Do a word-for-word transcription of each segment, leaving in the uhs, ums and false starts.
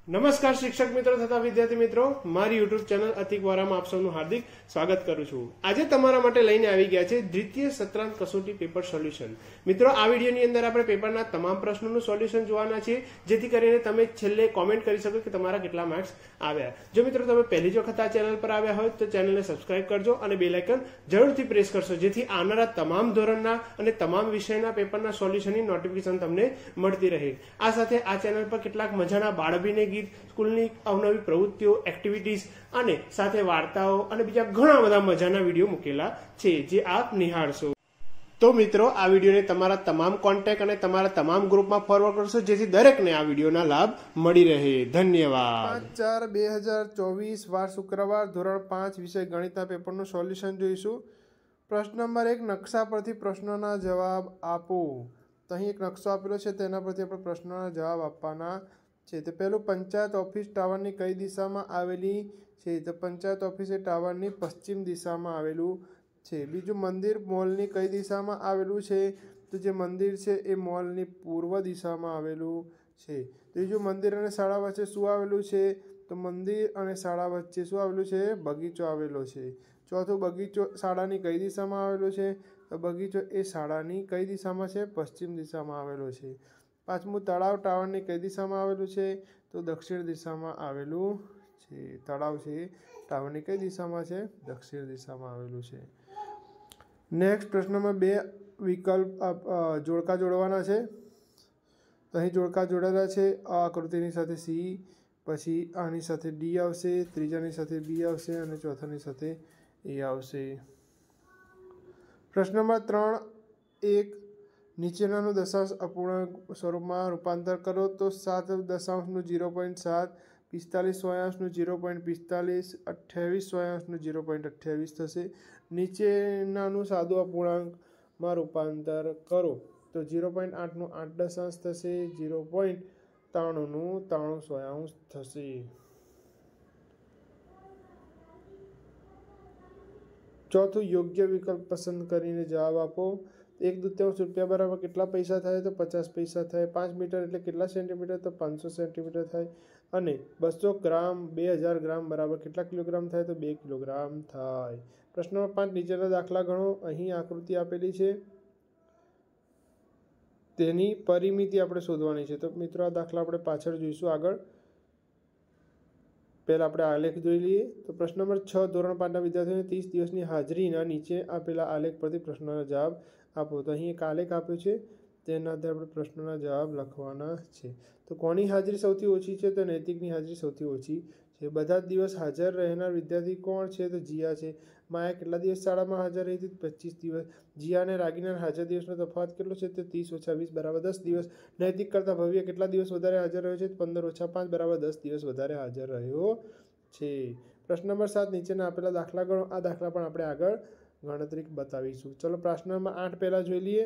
નમસ્કાર શિક્ષક મિત્રો તથા વિદ્યાર્થી મિત્રો, મારી યુટ્યુબ ચેનલ અતિક વોરામાં આપ સૌનું હાર્દિક સ્વાગત કરું છું। આજે તમારા માટે લઈને આવી ગયા છે દ્વિતીય સત્રાંત કસોટી પેપર સોલ્યુશન। મિત્રો, આ વિડીયોની અંદર આપણે પેપરના તમામ પ્રશ્નોનું સોલ્યુશન જોવાના છે, જેથી કરીને તમે છેલ્લે કોમેન્ટ કરી શકો કે તમારા કેટલા માર્ક્સ આવ્યા। જો મિત્રો તમે પહેલી જ વખત આ ચેનલ પર આવ્યા હોય તો ચેનલને સબસ્ક્રાઇબ કરજો અને બેલ આઇકન જરૂરથી પ્રેસ કરશો, જેથી આવનારા તમામ ધોરણના અને તમામ વિષયના પેપરના સોલ્યુશનની નોટિફિકેશન તમને મળતી રહે। આ સાથે આ ચેનલ પર કેટલાક મજાના બાળભીને ગીત, સ્કૂલની અવનવી પ્રવૃત્તિઓ, એક્ટિવિટીઝ અને સાથે વાર્તાઓ અને બીજા ઘણા બધા મજાના વિડીયો મૂકેલા છે, જે આપ નિહાળશો। તો મિત્રો, આ વિડીયોને તમારા તમામ કોન્ટેક્ટ અને તમારા તમામ ગ્રુપમાં ફોરવર્ડ કરશો, જેથી દરેકને આ વિડીયોના લાભ મળી રહે। ધન્યવાદ। પાંચ ચાર બે હજાર ચોવીસ વાર શુક્રવાર ધોરણ પાંચ વિષય ગણિતના પેપરનું સોલ્યુશન જોઈશું। પ્રશ્ન નંબર એક, નકશા પરથી પ્રશ્નોના જવાબ આપો। તો અહીં એક નકશો આપેલો છે, તેના પરથી આપણે પ્રશ્નોના જવાબ આપવાના છે। તો પહેલું, પંચાયત ઓફિસ ટાવરની કઈ દિશામાં આવેલી છે? તો પંચાયત ઓફિસ એ ટાવરની પશ્ચિમ દિશામાં આવેલું છે। બીજું, મંદિર મોલની કઈ દિશામાં આવેલું છે? તો જે મંદિર છે એ મોલની પૂર્વ દિશામાં આવેલું છે। ત્રીજું, મંદિર અને શાળા વચ્ચે શું આવેલું છે? તો મંદિર અને શાળા વચ્ચે શું આવેલું છે? બગીચો આવેલો છે। ચોથું, બગીચો શાળાની કઈ દિશામાં આવેલો છે? તો બગીચો એ શાળાની કઈ દિશામાં છે? પશ્ચિમ દિશામાં આવેલો છે। પાંચમું, તળાવ ટાવરની કઈ દિશામાં આવેલું છે? તો દક્ષિણ દિશામાં આવેલું છે। તળાવ છે ટાવરની કઈ દિશામાં છે? દક્ષિણ દિશામાં આવેલું છે। નેક્સ્ટ, પ્રશ્નમાં બે વિકલ્પ જોડકા જોડવાના છે। તો અહીં જોડકા જોડેલા છે, આ આકૃતિની સાથે સી, પછી આની સાથે ડી આવશે, ત્રીજાની સાથે બી આવશે અને ચોથાની સાથે એ આવશે। પ્રશ્ન નંબર ત્રણ, એક, નીચેનાનું દશાંશ અપૂર્ણાંક સ્વરૂપમાં રૂપાંતર કરો। તો સાત દશાંશનું ઝીરો પોઈન્ટ સાત, પિસ્તાલીસ સોયાંશનું ઝીરો પોઈન્ટ પિસ્તાલીસ, અઠ્યાવીસ સોયાંશનું ઝીરો પોઈન્ટ અઠ્યાવીસ થશે। નીચેનાનું સાદું અપૂર્ણાંકમાં રૂપાંતર કરો। તો ઝીરો પોઈન્ટ આઠનું આઠ દશાંશ થશે, ઝીરો પોઈન્ટ ત્રાણુંનું ત્રાણું સોયાંશ થશે। ચોથું, યોગ્ય વિકલ્પ પસંદ કરીને જવાબ આપો। એક દૂત્યાંશ રૂપિયા બરાબર કેટલા પૈસા થાય? તો પચાસ પૈસા થાય। પાંચ મીટર એટલે કેટલા સેન્ટીમીટર? તો પાંચસો સેન્ટીમીટર થાય। અને બસો ગ્રામ બે હજાર ગ્રામ બરાબર કેટલા કિલોગ્રામ થાય? તો બે કિલોગ્રામ થાય। પ્રશ્ન નંબર પાંચ, નીચેના દાખલા ગણો। અહીં આકૃતિ આપેલી છે, તેની પરિમિતિ આપણે શોધવાની છે। તો મિત્રો, આ દાખલા આપણે પાછળ જોઈશું આગળ। પહેલાં આપણે આલેખ જોઈ લઈએ। તો પ્રશ્ન નંબર છ, ધોરણ પાંચના વિદ્યાર્થીઓને ત્રીસ દિવસની હાજરીના નીચે આપેલા આલેખ પરથી પ્રશ્નોના જવાબ આપો। તો અહીં એક આલેખ આપ્યો છે, તેના આધારે આપણે પ્રશ્નોના જવાબ લખવાના છે। તો કોની હાજરી સૌથી ઓછી છે? તો નૈતિકની હાજરી સૌથી ઓછી છે। બધા જ દિવસ હાજર રહેનાર વિદ્યાર્થી કોણ છે? તો જીયા છે। માયા કેટલા દિવસ શાળામાં હાજર રહી હતી? પચીસ દિવસ। જીયા અને રાગીના હાજર દિવસનો તફાવત કેટલો છે? તો ત્રીસ ઓછા વીસ બરાબર દસ દિવસ। નૈતિક કરતાં ભવ્ય કેટલા દિવસ વધારે હાજર રહ્યો છે? પંદર ઓછા પાંચ બરાબર દસ દિવસ વધારે હાજર રહ્યો છે। પ્રશ્ન નંબર સાત, નીચેના આપેલા દાખલા ગણો। આ દાખલા પણ આપણે આગળ ગણતરી બતાવીશું। ચલો, પ્રશ્ન નંબર આઠ પહેલાં જોઈ લઈએ।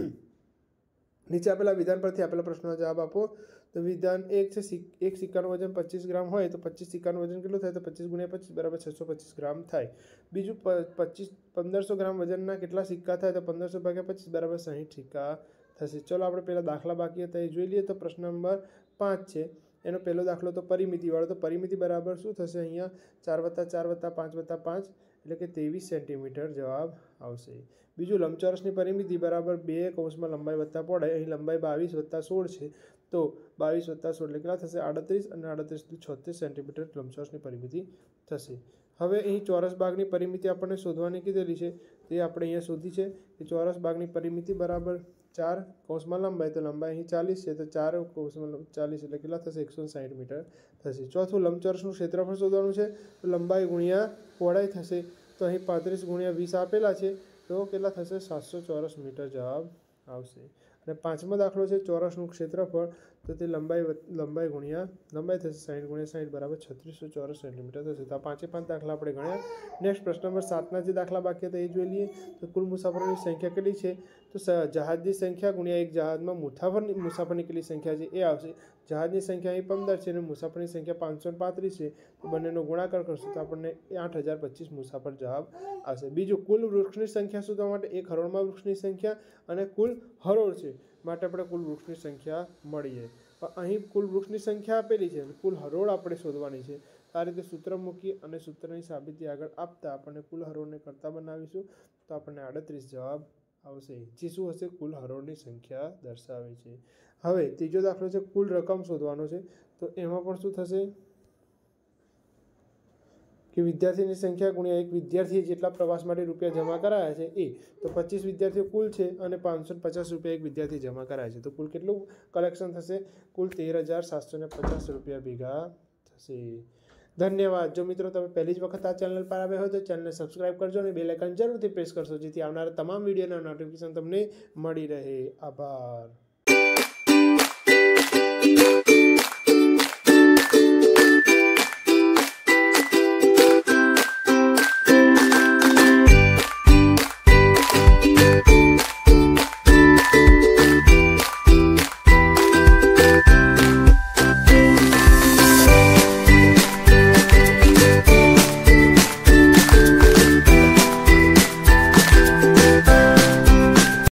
નીચે આપેલા વિધાન પરથી આપેલા પ્રશ્નોનો જવાબ આપો। તો વિધાન એક છે, એક સિક્કાનું વજન પચીસ ગ્રામ હોય તો પચીસ સિક્કાનું વજન કેટલું થાય? તો પચીસ ગુણ્યા પચીસ બરાબર છસો પચીસ ગ્રામ થાય। બીજું, પચીસ પંદરસો ગ્રામ વજનના કેટલા સિક્કા થાય? તો પંદરસો ભાગ્યા પચીસ બરાબર સાહીઠ સિક્કા થશે। ચલો, આપણે પહેલાં દાખલા બાકી હતા એ જોઈ લઈએ। તો પ્રશ્ન નંબર પાંચ છે, એનો પહેલો દાખલો તો પરિમિતિવાળો। તો પરિમિતિ બરાબર શું થશે? અહીંયા ચાર વત્તા ચાર વત્તા પાંચ વત્તા પાંચ એટલે કે ત્રેવીસ સેન્ટીમીટર જવાબ આવશે। બીજું, લંબચોરસની પરિમિતિ બરાબર બે કૌંસમાં લંબાઈ વત્તા પહોળાઈ, અહીં લંબાઈ બાવીસ વત્તા સોળ છે, તો બાવીસ વત્તા સોળ એટલે કેટલા થશે? આડત્રીસ, અને આડત્રીસથી છોતેર સેન્ટીમીટર લંબચોરસની પરિમિતિ થશે। હવે અહીં ચોરસ ભાગની પરિમિતિ આપણને શોધવાની કીધેલી છે, તે આપણે અહીંયા શોધી છે કે ચોરસ ભાગની પરિમિતિ બરાબર ચાર કૌંસમાં લંબાઈ, તો લંબાઈ અહીં ચાલીસ છે, તો ચાર કૌંસમાં ચાલીસ એટલે કેટલા થશે? એકસો સાઠ મીટર થશે। ચોથું, લંબચોરસનું ક્ષેત્રફળ શોધવાનું છે, તો લંબાઈ ગુણ્યા પહોળાઈ થશે। તો અહીં પાંત્રીસ ગુણ્યા વીસ આપેલા છે, તો કેટલા થશે? સાતસો ચોરસ મીટર જવાબ આવશે। અને પાંચમો દાખલો છે, ચોરસનું ક્ષેત્રફળ, તો તે લંબાઈ લંબાઈ ગુણ્યા લંબાઈ થશે, સાઠ ગુણ્યા સાઠ બરાબર છત્રીસો ચોરસ સેન્ટીમીટર થશે। તો આ પાંચે પાંચ દાખલા આપણે ગણ્યા। નેક્સ્ટ, પ્રશ્ન નંબર સાતના જે દાખલા બાકી હતા એ જોઈ લઈએ। તો કુલ મુસાફરોની સંખ્યા કેટલી છે? તો જહાજની સંખ્યા ગુણ્યા એક જહાજમાં મુસાફરની મુસાફરની કેટલી સંખ્યા છે એ આવશે। જહાજની સંખ્યા અહીં પંદર છે અને મુસાફરની સંખ્યા પાંચસો પાંત્રીસ છે, તો બંનેનો ગુણાકાર કરશું તો આપણને આઠ હજાર પચીસ મુસાફર જવાબ આવશે। બીજું, કુલ વૃક્ષની સંખ્યા શોધવા માટે એક હરોળમાં વૃક્ષની સંખ્યા અને કુલ હરોળ છે, માટે આપણે કુલ વૃક્ષની સંખ્યા મળીએ. પણ અહીં કુલ વૃક્ષની સંખ્યા આપેલી છે, કુલ હરોળ આપણે શોધવાની છે. આ રીતે સૂત્ર મૂકી અને સૂત્રની સાબિતી આગળ આપતા આપણને કુલ હરોળને કરતા બનાવીશું તો આપણને આડત્રીસ જવાબ આવશે, જે શું હશે? કુલ હરોળની સંખ્યા દર્શાવે છે. હવે ત્રીજો દાખલો છે કુલ રકમ શોધવાનો છે. તો એમાં પણ શું થશે કે વિદ્યાર્થીની સંખ્યા ગુણ્યા એક વિદ્યાર્થીએ જેટલા પ્રવાસ માટે રૂપિયા જમા કરાયા છે એ. તો પચીસ વિદ્યાર્થીઓ કુલ છે અને પાંચસો પચાસ રૂપિયા એક વિદ્યાર્થી જમા કરાયા છે. તો કુલ કેટલું કલેક્શન થશે? કુલ તેર હજાર સાતસો ને પચાસ રૂપિયા ભેગા થશે. ધન્યવાદ. જો મિત્રો તમે પહેલી જ વખત આ ચેનલ પર આવ્યા હોય તો ચેનલને સબસ્ક્રાઇબ કરજો અને બેલ આઇકન જરૂરથી પ્રેસ કરશો, જેથી આવનારા તમામ વિડીયોના નોટિફિકેશન તમને મળી રહે. આભાર.